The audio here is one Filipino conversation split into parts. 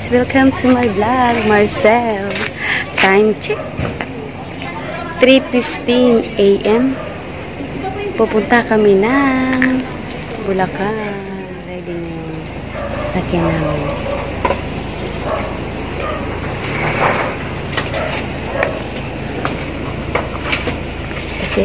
Welcome to my vlog, Marcel. Time check. 3:15 AM. Pupunta kami ng Bulacan. Ready na yung sakyan namin. Kasi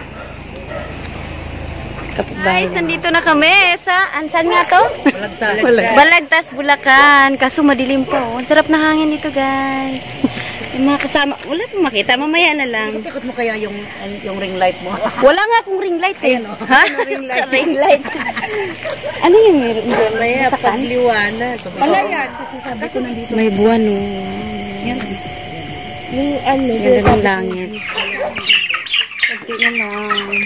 guys, nandito na kami sa, saan nga to? Balagtas, Bulacan. Kaso madilim po. Ang sarap na hangin dito, guys. Yung mga kasama, wala pong makita. Mamaya na lang. Ikot mo kaya yung ring light mo? Wala nga akong ring light eh. Ayan, oh. Ha? Ring light. Ring light. Ano yung meron? Maya, pagliwanag. Wala yan. Kasi sabi ko nandito. May buwan, oh. Yan. Yung ano. Ganda ng langit. Kunti na lang.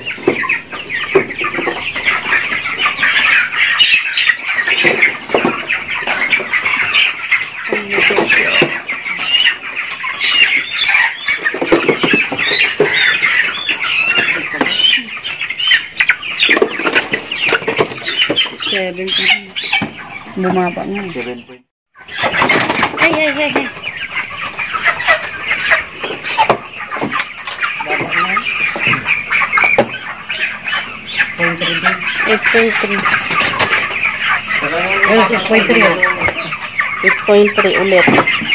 Bumaba nga. 7 point. Ay. 8.3. 8.3 ulit.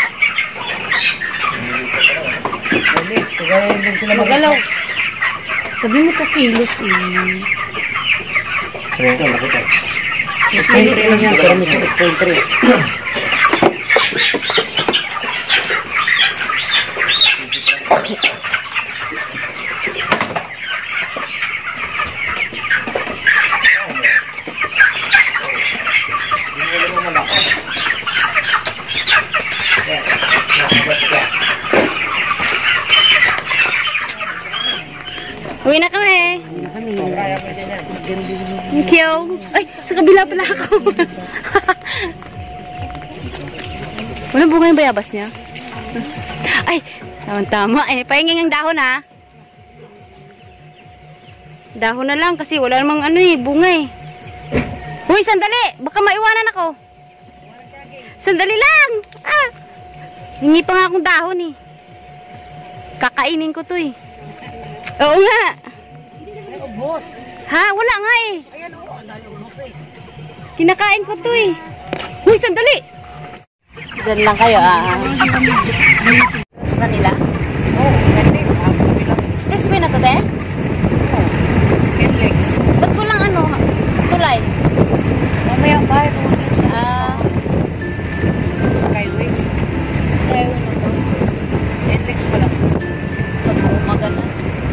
Magalaw. Sabi mo ka kilos eh. Ito, nakita. 8.3 lang yan, pero may 8.3. Uwi na kami. Thank you. Ay, sa kabila pala ako. Walang bunga yung bayabas niya. Ay, tama eh. Pahingin ang dahon ha. Dahon na lang kasi wala namang ano eh, bunga eh. Uy, sandali. Baka maiwanan ako. Sandali lang. Ah. Hingi pa nga akong dahon eh. Kakainin ko to eh. Oo nga. Ay, ubos. Ha? Wala nga eh. Ayan, oo. Dahil ubos eh. Kinakain ko to eh. Uy, sandali. Diyan lang kayo ah. Sa kanila? Oo, ganda. Expressway na to, te? Oo. 10 legs. Ba't walang ano? Tulay? Mamaya pa ito. Skyway. Skyway na to. 10 legs pa lang. Pag umaga na.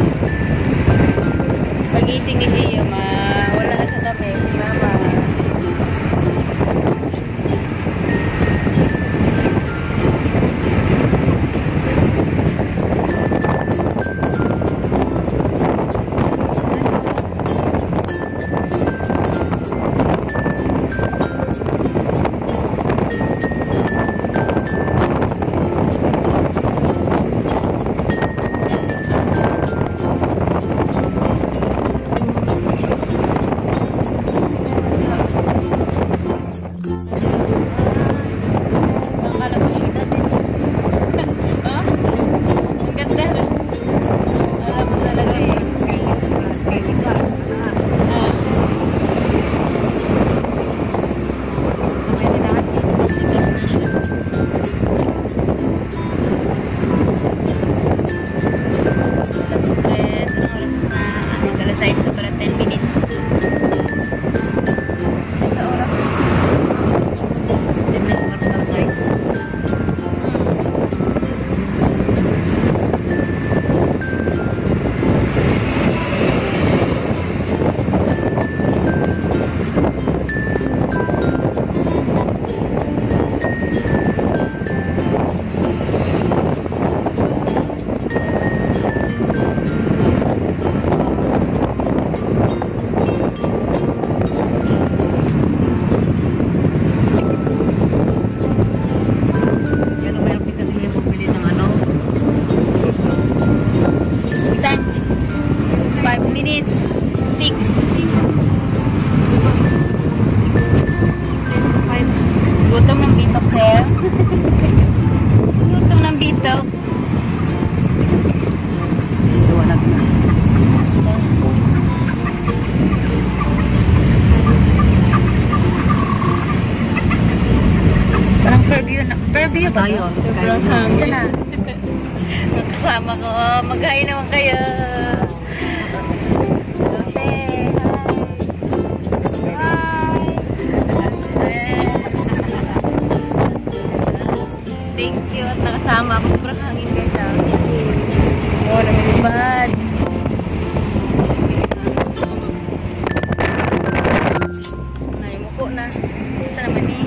Pagising ni Gio, wala ka sa tabi. Si Mama. tayo. Sobrang hangin. Ang kasama ko, mag-hi naman kayo. Jose, hi. Thank you at nakasama ako. Sobrang hangin guys. Oh, namilibad. Naimuko na. Gusto naman eh.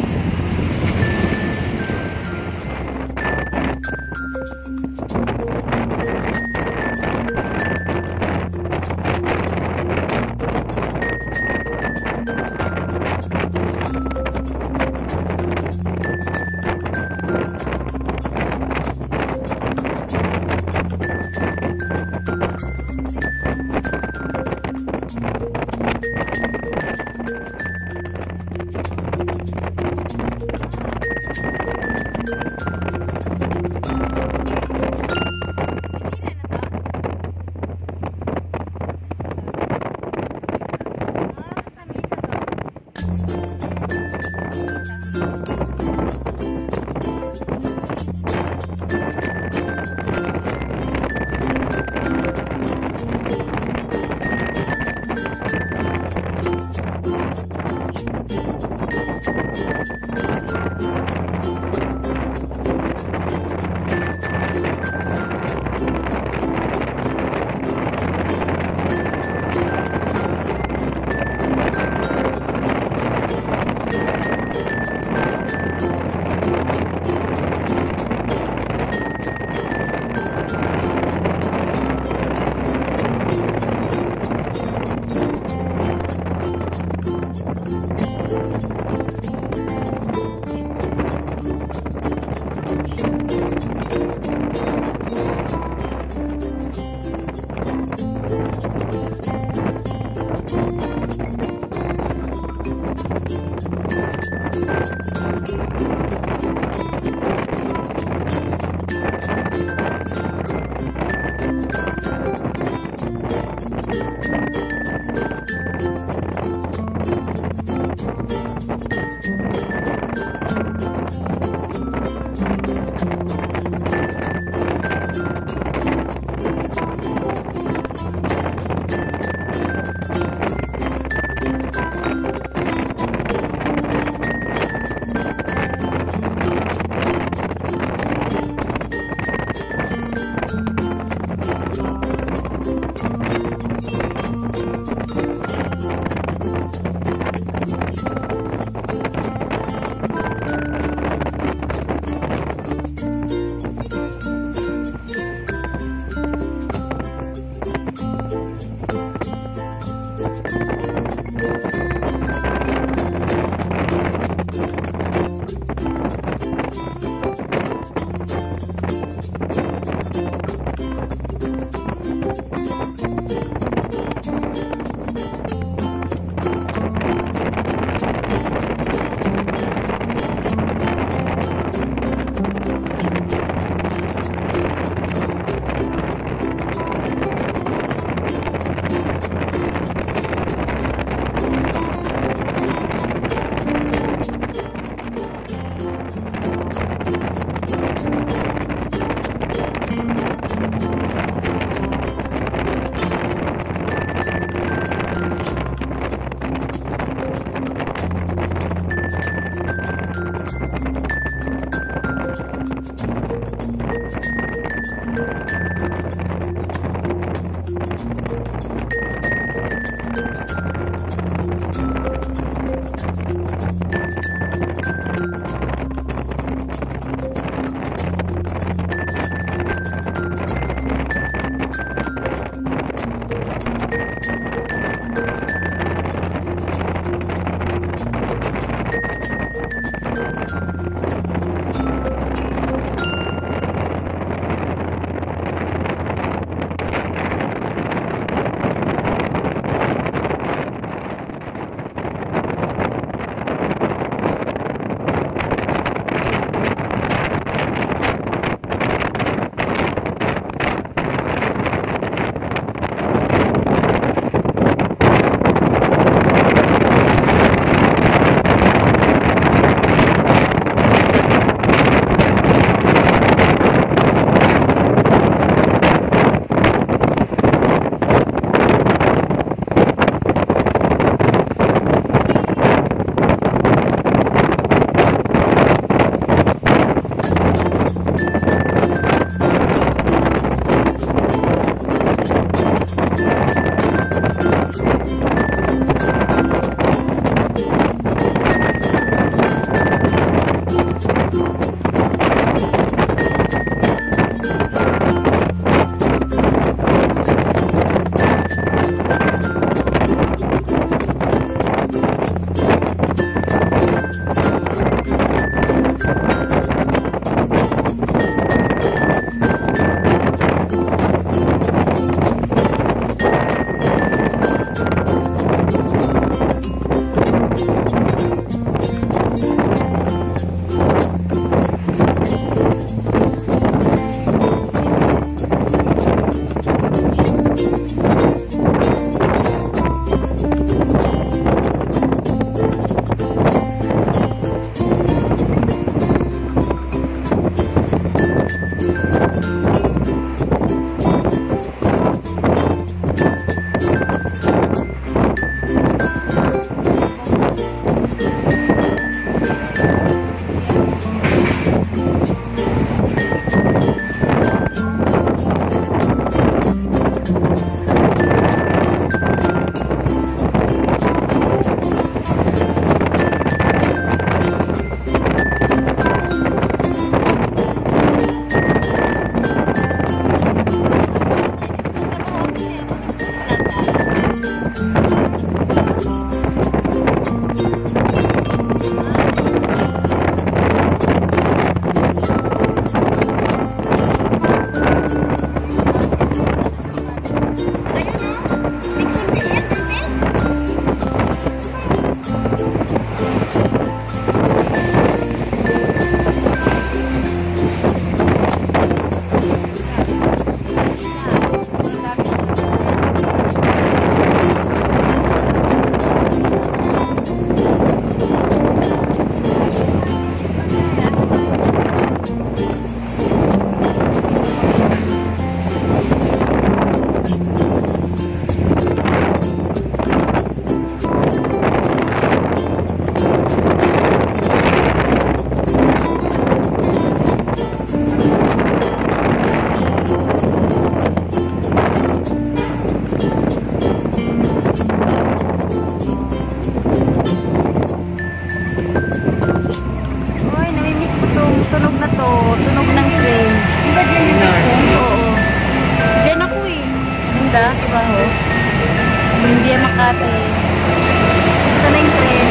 India, Makati. Sana yung tren.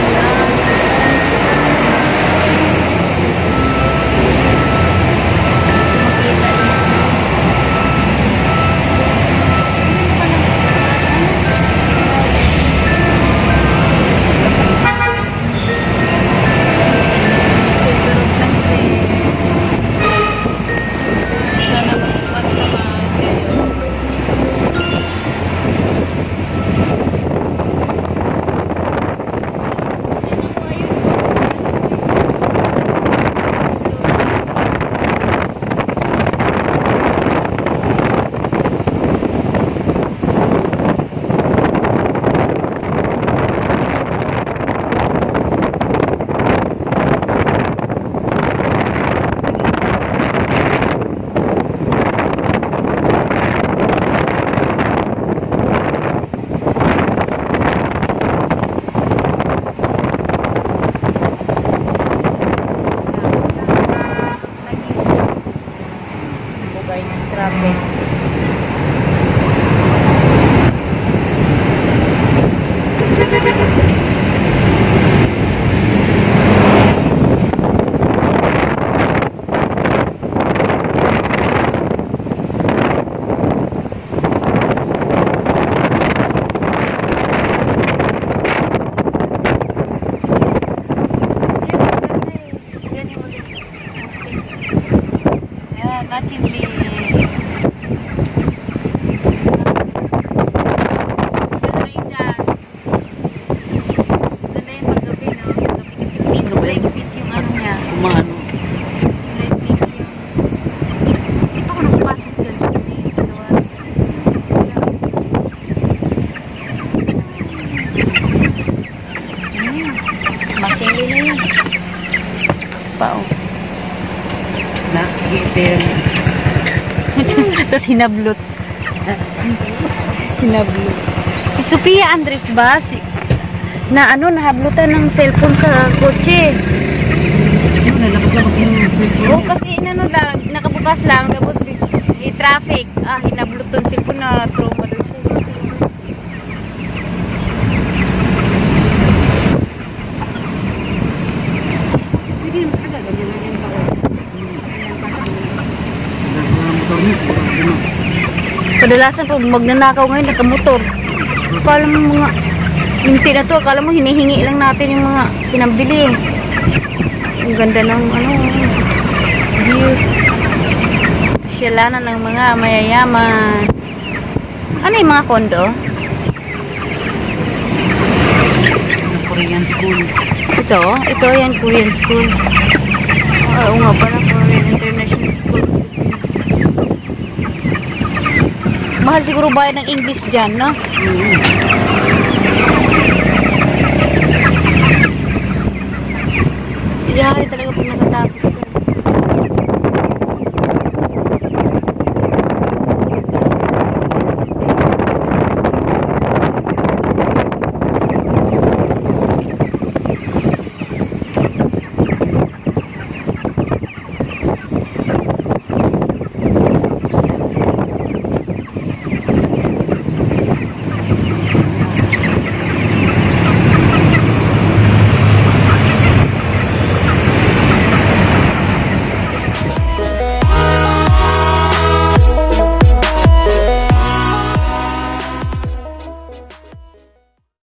Tapos hinablot. Hinablot. Si Sophia Andres ba? Na ano, nahablutan ng cellphone sa kotse. Nalabag-labag yung cellphone. Oo, kasi inano lang, nakabukas lang, tapos i-traffic. Hinablot yung cellphone na trauma doon siya. Kadalasan po magnanakaw ngayon nakamotor. Akala mo mga hindi na to, akala mo hinihingi lang natin yung mga pinambili. Ang ganda ng ano view. Siyalanan ng mga mayayaman. Ano yung mga kondo? Korean school. Ito yan Korean school. Oo nga pala, Korean International School. Mahal siguro bayad ng English dyan, no?